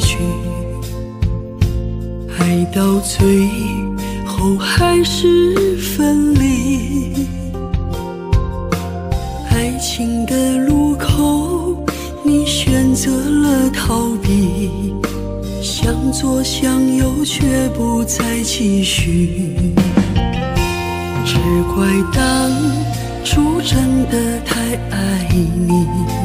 去，爱到最后还是分离。爱情的路口，你选择了逃避，向左向右却不再继续。只怪当初真的太爱你，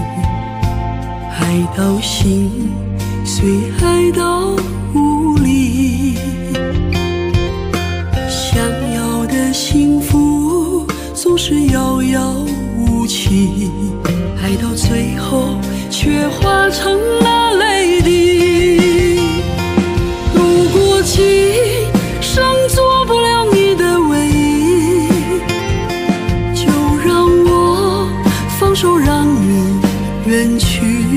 爱到心碎，爱到无力。想要的幸福总是遥遥无期，爱到最后却化成了泪滴。如果今生做不了你的唯一，就让我放手让你远去，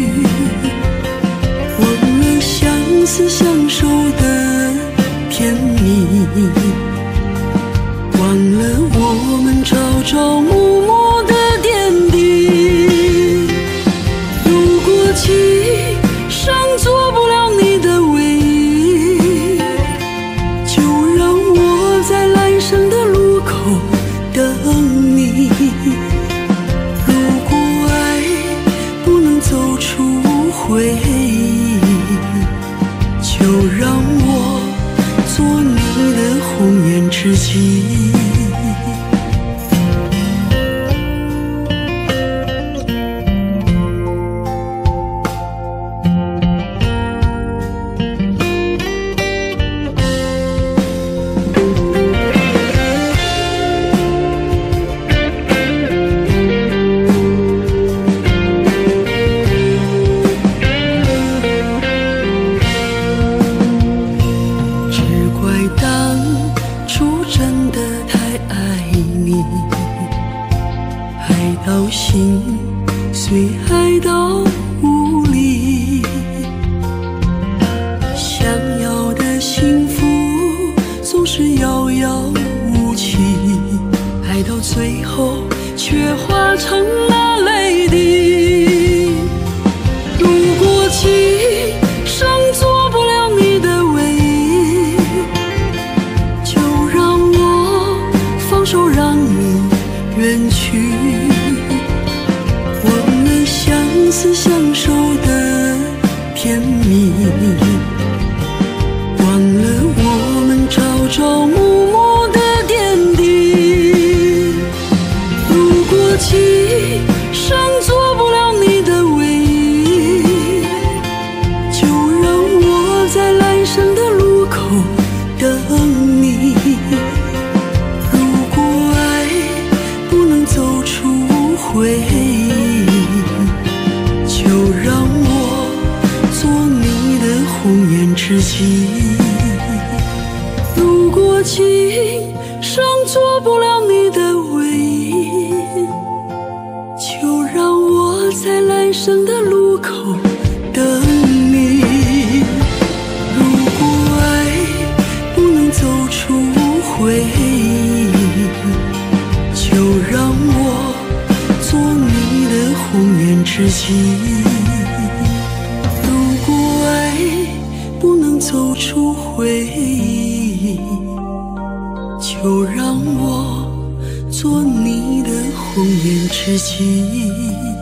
忘了相思相守的甜蜜，忘了我们朝朝暮暮的点滴。如果今生做不了你的唯一，就让我在来生的路口等你。如果爱不能走出回忆，就让我做你的红颜知己。爱到心碎，爱到无力。想要的幸福总是遥遥无期，爱到最后却化成了泪滴。如果今生做不了你的唯一，就让我放手让你远去，忘了相思相守的甜蜜，忘了我们朝朝暮暮的点滴。如果今生做不了你的唯一，就让我在来生的路口等你。回忆，就让我做你的红颜知己。如果今生做不了你的唯一，就让我在来生的路口等你。如果爱不能走出回忆，就让我做你的红颜知己。如果爱不能走出回忆，就让我做你的红颜知己。